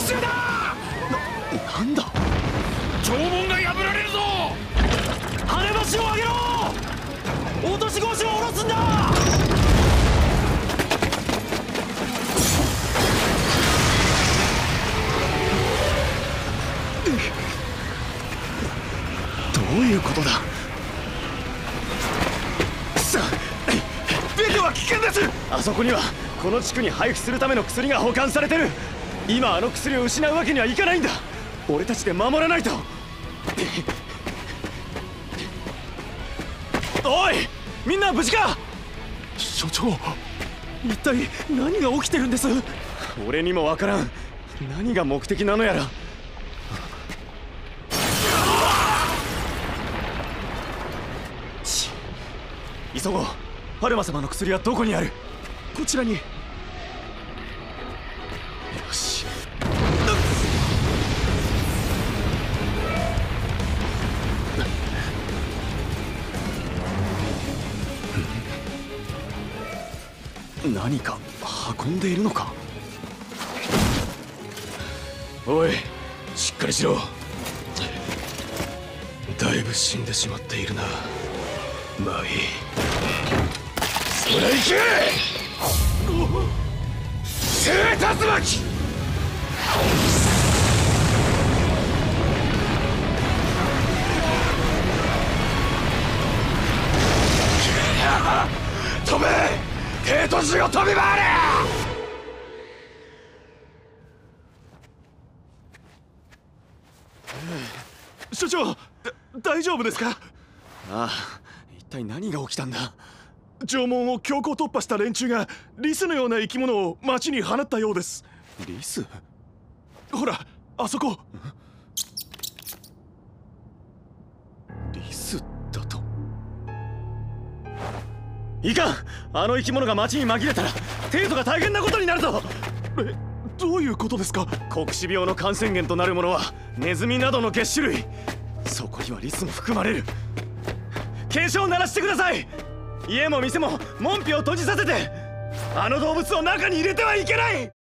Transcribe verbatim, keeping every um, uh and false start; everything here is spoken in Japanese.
中だ。 な、なんだ。 城門が破られるぞ。 跳ね橋を上げろ。落とし腰を下ろすんだ。どういうことだ。さあ、出ては危険です。あそこにはこの地区に配布するための薬が保管されてる。今あの薬を失うわけにはいかないんだ。俺たちで守らないと。おい、みんな無事か。所長、一体何が起きてるんです。俺にもわからん。何が目的なのやら。急ごう。パルマ様の薬はどこにある。こちらに。よし。何か運んでいるのか。おい、しっかりしろ。だいぶ死んでしまっているな。まあいい。それいけ。聖竜巻。飛べ。帝都市を飛び回れ。所長、大丈夫ですか。ああ、一体何が起きたんだ。城門を強行突破した連中がリスのような生き物を町に放ったようです。リス。ほら、あそこ。リスだと。いかん。あの生き物が町に紛れたら帝都が大変なことになるぞ。え、どういうことですか。黒死病の感染源となるものはネズミなどの齧種類。そこにはリスも含まれる。警鐘を鳴らしてください。家も店も門扉を閉じさせて、あの動物を中に入れてはいけない。